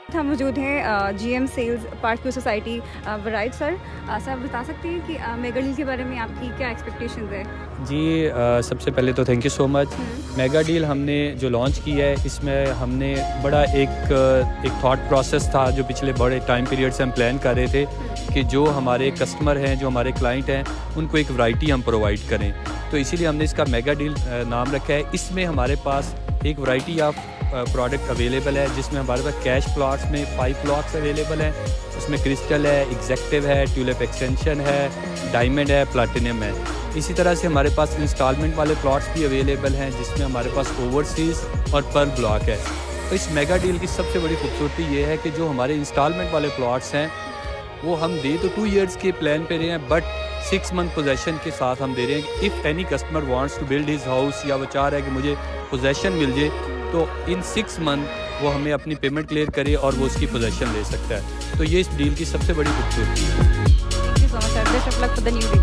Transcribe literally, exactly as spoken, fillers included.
हम मौजूद हैं जीएम सेल्स पार्क सोसाइटी वराइट। सर सर बता सकते हैं कि मेगा डील के बारे में आपकी क्या एक्सपेक्टेशंस है? जी आ, सबसे पहले तो thank you so much. Mega deal हमने जो लॉन्च की है इसमें हमने बड़ा एक एक थॉट प्रोसेस था जो पिछले बड़े टाइम पीरियड से हम प्लान कर रहे थे कि जो हमारे कस्टमर हैं, जो हमारे क्लाइंट हैं, उनको एक वैरायटी हम प्रोवाइड करें। तो इसीलिए हमने इसका मेगा डील नाम रखा है। इसमें हमारे पास एक वैरायटी ऑफ प्रोडक्ट अवेलेबल है जिसमें हमारे पास कैश प्लॉट्स में फाइव प्लॉट्स अवेलेबल हैं। उसमें क्रिस्टल है, एग्जेक्टिव है, ट्यूलिप एक्सटेंशन है, डायमंड है, प्लैटिनम है। इसी तरह से हमारे पास इंस्टॉलमेंट वाले प्लॉट्स भी अवेलेबल हैं जिसमें हमारे पास ओवरसीज़ और पर ब्लॉक है। तो इस मेगा डील की सबसे बड़ी खूबसूरती ये है कि जो हमारे इंस्टॉलमेंट वाले प्लॉट्स हैं वो हम दे तो टू इयर्स के प्लान पे रहे हैं, बट सिक्स मंथ पोजेसन के साथ हम दे रहे हैं कि if any customer wants to build his house या वो चाह रहा है कि मुझे पोजेसन मिल जाए तो इन सिक्स मंथ वो हमें अपनी पेमेंट क्लियर करे और वो उसकी पोजेसन ले सकता है। तो ये इस डील की सबसे बड़ी खूबसूरती है। Thank you so much sir, best of luck for the new